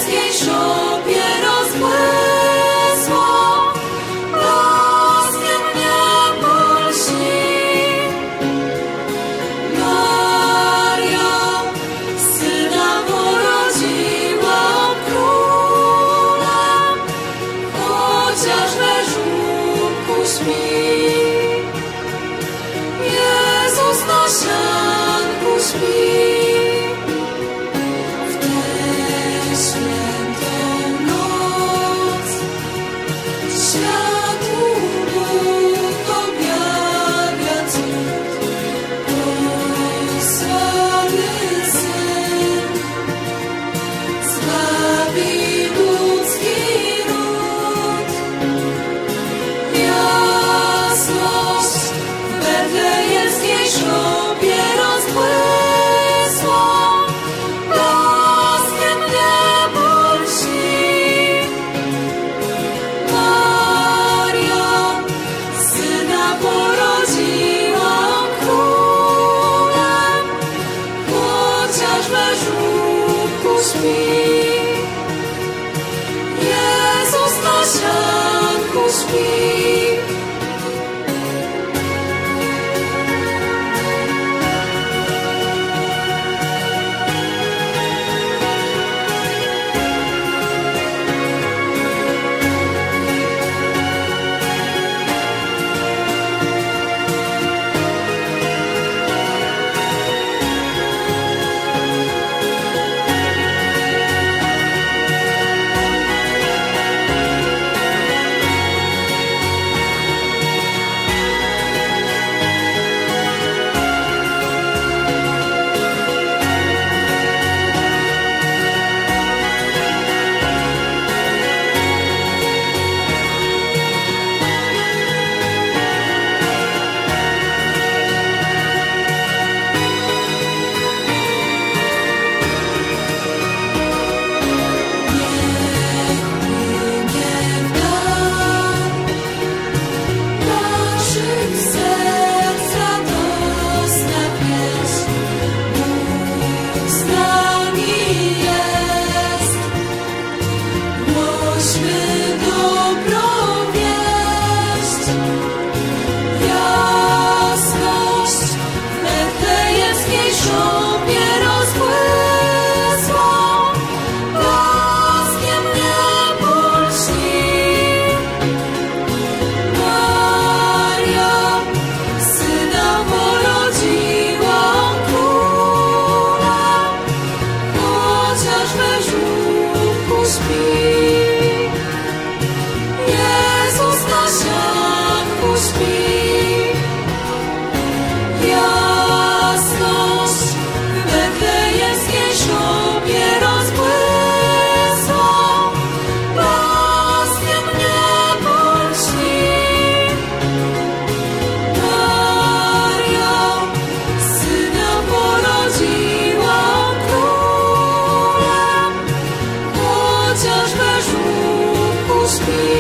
Betlejemskiej szopie rozbłysło, blaskiem niebo lśni. Maria Syna porodziła królem, chociaż we żłobku śpi. Jezus na sianku śpi. W tę świętą noc światu Bóg objawia cud. Posłany Syn zbawi ludzki ród. Jasność w betlejemskiej szopie rozbłysła, blaskiem niebo lśni. Maria Syna porodziła królem, chociaż we żłobku śpi. Jezus na sianku śpi. Jezus na sianku śpi. Jasność w betlejemskiej szopie rozbłysła, blaskiem niebo lśni. Maria Syna porodziła królem, chociaż we żłobku śpi.